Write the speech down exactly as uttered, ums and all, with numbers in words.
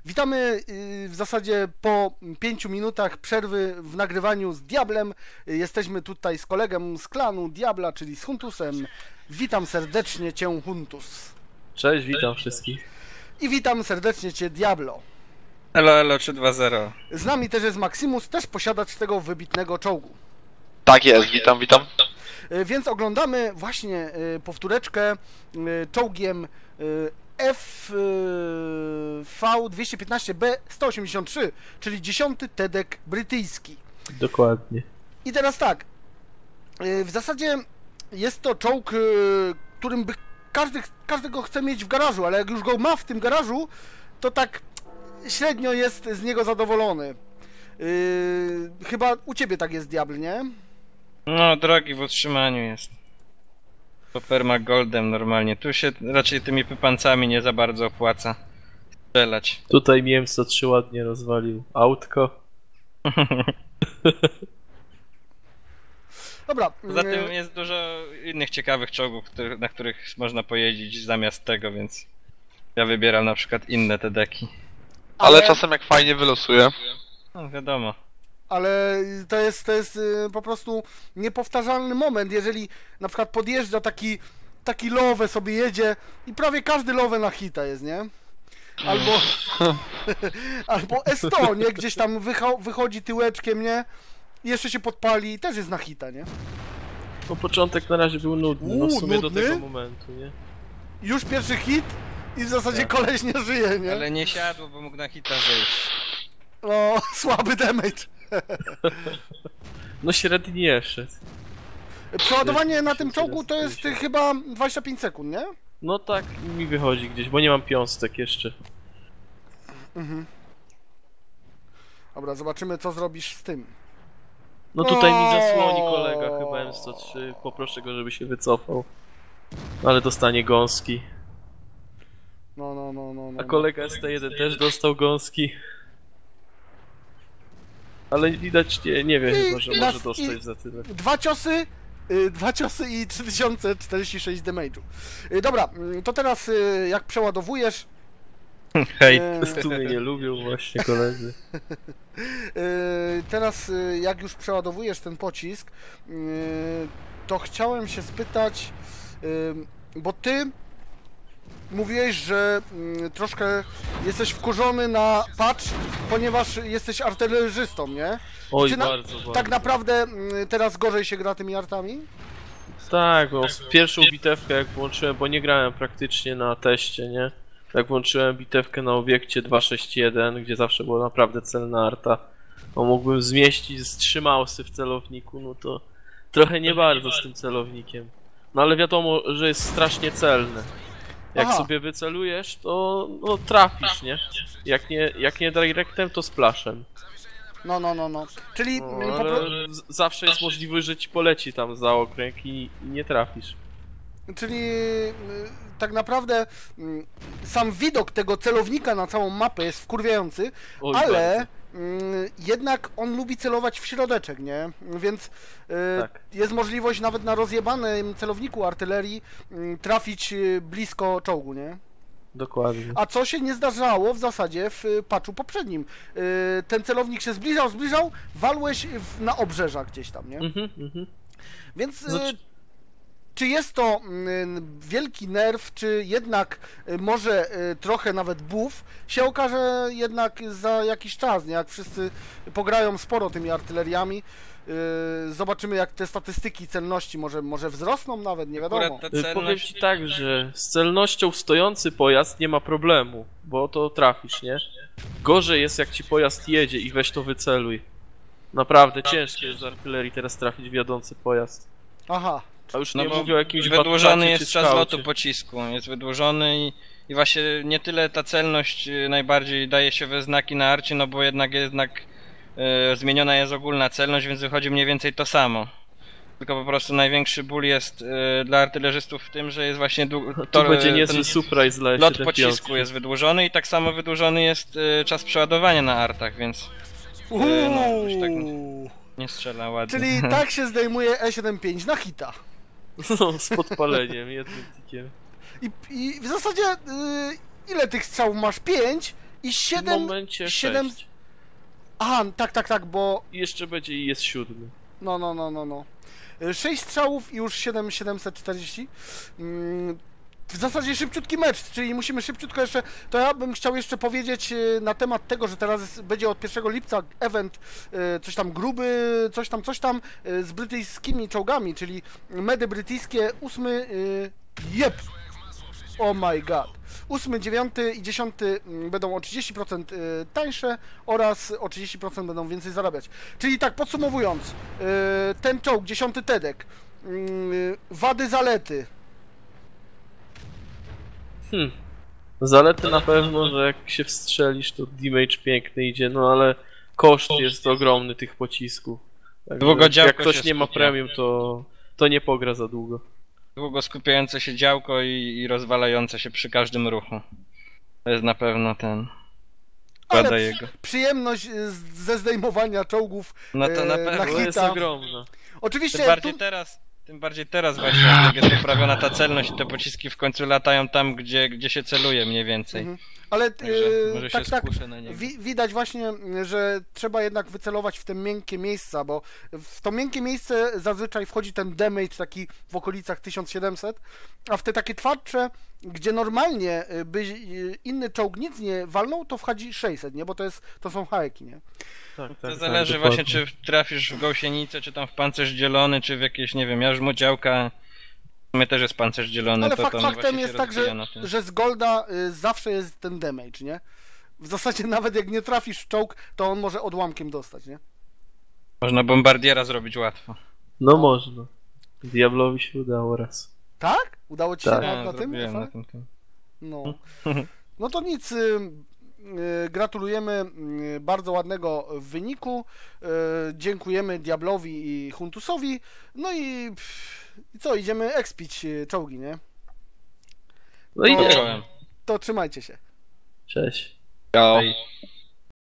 Witamy y, w zasadzie po pięciu minutach przerwy w nagrywaniu z Diablem. Y, Jesteśmy tutaj z kolegą z klanu Diabla, czyli z Huntusem. Witam serdecznie Cię, Huntus. Cześć, witam wszystkich. I witam serdecznie Cię, Diablo. Elo, elo, trzy dwa zero. Z nami też jest Maximus, też posiadacz tego wybitnego czołgu. Tak jest, witam, witam. Y, Więc oglądamy właśnie y, powtóreczkę y, czołgiem y, F V dwieście piętnaście B sto osiemdziesiąt trzy, czyli dziesiąty Tedek brytyjski. Dokładnie. I teraz tak, w zasadzie jest to czołg, którym by każdy, każdy go chce mieć w garażu, ale jak już go ma w tym garażu, to tak średnio jest z niego zadowolony. Yy, chyba u ciebie tak jest, Diabl, nie? No, drogi w utrzymaniu jest. To permagoldem normalnie. Tu się raczej tymi pypancami nie za bardzo opłaca strzelać. Tutaj mi M sto trzy ładnie rozwalił autko. Dobra. Poza tym jest dużo innych ciekawych czołgów, który, na których można pojeździć zamiast tego, więc ja wybieram na przykład inne te deki. Ale, Ale- czasem jak fajnie wylosuje. No wiadomo. Ale to jest, to jest y, po prostu niepowtarzalny moment, jeżeli na przykład podjeżdża taki, taki lowę sobie jedzie i prawie każdy lowę na hita jest, nie? Albo, albo S sto, nie? Gdzieś tam wycho wychodzi tyłeczkiem, nie? I jeszcze się podpali i też jest na hita, nie? No początek na razie był nudny, no w Uuu, sumie do nudny? tego momentu, nie? Już pierwszy hit i w zasadzie Tak. koleś nie żyje, nie? Ale nie siadło, bo mógł na hita zejść. No, słaby damage. No średni nie szedł. Przeładowanie na tym czołgu to jest y, chyba dwadzieścia pięć sekund, nie? No tak mi wychodzi gdzieś, bo nie mam piąstek jeszcze. Mhm. Dobra, zobaczymy co zrobisz z tym. No tutaj mi zasłoni kolega chyba M sto trzy, poproszę go, żeby się wycofał. Ale dostanie gąski. No, no, no, no, no. A kolega S T jeden też dostał gąski. Ale widać, nie, nie wie chyba, że I może nas- dostać i- za tyle. Dwa ciosy, y, dwa ciosy i trzy tysiące czterdzieści sześć damage'u. Y, dobra, y, to teraz y, jak przeładowujesz, Hej. y, W sumie nie lubią właśnie koledzy. y, teraz y, jak już przeładowujesz ten pocisk, y, to chciałem się spytać, y, bo ty mówiłeś, że y, troszkę jesteś wkurzony na patch, ponieważ jesteś artylerzystą, nie? Oj, Czy na- bardzo, bardzo. Tak naprawdę y, teraz gorzej się gra tymi artami? Tak, no, z pierwszą bitewkę jak włączyłem, bo nie grałem praktycznie na teście, nie? Jak włączyłem bitewkę na obiekcie dwieście sześć jeden, gdzie zawsze była naprawdę celna arta, no mógłbym zmieścić z trzy mausy w celowniku, no to trochę nie bardzo z tym celownikiem. No ale wiadomo, że jest strasznie celne. Jak Aha. sobie wycelujesz, to no, trafisz, nie? Jak nie, jak nie directem, to splashem. No, no, no, no. Czyli No, mm, po ale pro... z- zawsze jest możliwość, że ci poleci tam za okręg i, i nie trafisz. Czyli y, tak naprawdę y, sam widok tego celownika na całą mapę jest wkurwiający, Oj, ale bardzo. y, jednak on lubi celować w środeczek, nie? Więc y, Tak. jest możliwość nawet na rozjebanym celowniku artylerii y, trafić y, blisko czołgu, nie? Dokładnie. A co się nie zdarzało w zasadzie w y, patchu poprzednim. Y, ten celownik się zbliżał, zbliżał, walłeś w, na obrzeża gdzieś tam, nie? Mhm, mhm. Więc y, Znaczy- czy jest to mm, wielki nerw, czy jednak y, może y, trochę nawet buff, się okaże jednak za jakiś czas, nie? Jak wszyscy pograją sporo tymi artyleriami, y, zobaczymy jak te statystyki celności może, może wzrosną nawet, nie wiadomo. Akurat ta Y, Powiem celność... ci tak, że z celnością stojący pojazd nie ma problemu, bo to trafisz, nie? Gorzej jest jak ci pojazd jedzie i weź to wyceluj. Naprawdę ciężkie jest z artylerii teraz trafić w jadący pojazd. Aha, A już No nie bo mówię o jakimś wydłużony Battlecie jest czy czas Skaucie. lotu pocisku, jest wydłużony i, i właśnie nie tyle ta celność y, najbardziej daje się we znaki na arcie, no bo jednak jednak y, zmieniona jest ogólna celność, więc wychodzi mniej więcej to samo. Tylko po prostu największy ból jest y, dla artylerzystów w tym, że jest właśnie dłu- To będzie y, niezły ten surprise dla lot siedem pocisku piątki. jest wydłużony i tak samo wydłużony jest y, czas przeładowania na artach, więc Uuu, no, już tak nie strzela ładnie. czyli tak się zdejmuje E siedemdziesiąt pięć na hita. No, z podpaleniem, jednym tikiem. I, i w zasadzie y, ile tych strzałów masz? Pięć I W siedem... momencie siedem- sześć. Aha, tak, tak, tak, bo... I jeszcze będzie i jest siódmy. No, no, no, no, no. sześć strzałów i już siedem tysięcy siedemset czterdzieści. Mm, w zasadzie szybciutki mecz, czyli musimy szybciutko jeszcze... To ja bym chciał jeszcze powiedzieć y, na temat tego, że teraz jest, będzie od pierwszego lipca event, y, coś tam gruby, coś tam, coś tam, y, z brytyjskimi czołgami, czyli medy brytyjskie, ósmy... Y, jep! Oh my god. ósmy, dziewiąty i dziesiąty będą o trzydzieści procent tańsze oraz o trzydzieści procent będą więcej zarabiać. Czyli tak podsumowując, y, ten czołg, dziesiąty Tedek, y, wady, zalety. Hmm. Zalety na pewno, że jak się wstrzelisz, to damage piękny idzie, no ale koszt jest ogromny tych pocisków. Także Długo działko jak ktoś się nie ma skupia. premium, to, to nie pogra za długo. Długo skupiające się działko i, i rozwalające się przy każdym ruchu. To jest na pewno ten... Ale Wada przy, jego. przyjemność y, z- ze zdejmowania czołgów No to na e, pewno. To jest hita. ogromna. Oczywiście Tym bardziej tu, teraz, tym bardziej teraz właśnie, jak jest poprawiona ta celność i te pociski w końcu latają tam, gdzie, gdzie się celuje mniej więcej. Mhm. Ale Także y, może tak, się tak, skuszę na niego. wi widać właśnie, że trzeba jednak wycelować w te miękkie miejsca, bo w to miękkie miejsce zazwyczaj wchodzi ten damage taki w okolicach tysiąc siedemset, a w te takie twardsze, gdzie normalnie y, by y, inny czołg nic nie walnął, to wchodzi sześćset, nie? Bo to jest, to są hajki, nie? Tak, To tak, zależy tak, właśnie, dokładnie. czy trafisz w gąsienicę, czy tam w pancerz dzielony, czy w jakieś, nie wiem, jarzmodziałka. W sumie też jest pancerz dzielony, Ale to fakt tam faktem właśnie jest się tak, rozbija że, na tym. że z Golda y, zawsze jest ten damage, nie? W zasadzie nawet jak nie trafisz w czołg, to on może odłamkiem dostać, nie? Można bombardiera zrobić łatwo. No można. Diablowi się udało raz. Tak? Udało ci się Tak. na, Ja na tym? zrobiłem na Rafale? tym, tym. No. No to nic, y, y, gratulujemy y, bardzo ładnego wyniku, y, dziękujemy Diablowi i Huntusowi, no i, pff, i co, idziemy expić y, czołgi, nie? No i To- nie. Czołem. To trzymajcie się. Cześć. Ja. Ej.